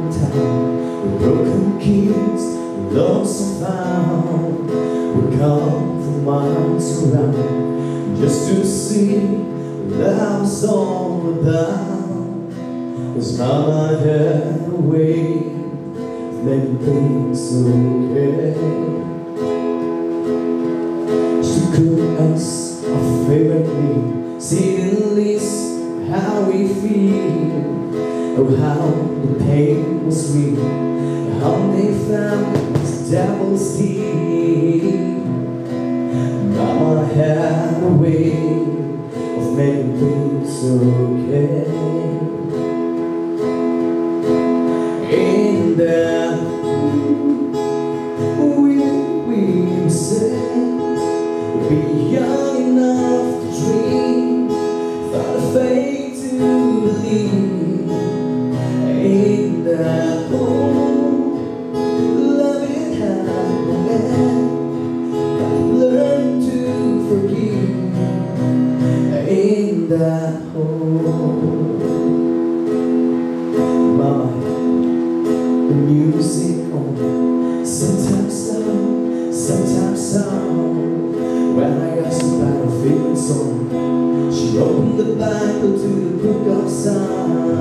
town, with broken keys, lost and found. We come from miles around just to see what love's all about. 'Cause Mama had a way of making things okay. She cooked us our favorite meal, seeing at least how we feel. Oh, how the pain was real, how they found this devil's deed. Mama had a way of making things okay. In that we say we'll be young enough to dream, thought of faith to believe. In that love it had no end, learn to forgive. In that home, Mama, the music on, sometimes down, sometimes sound. When I asked about her favorite song, she opened the Bible to the book of Psalms.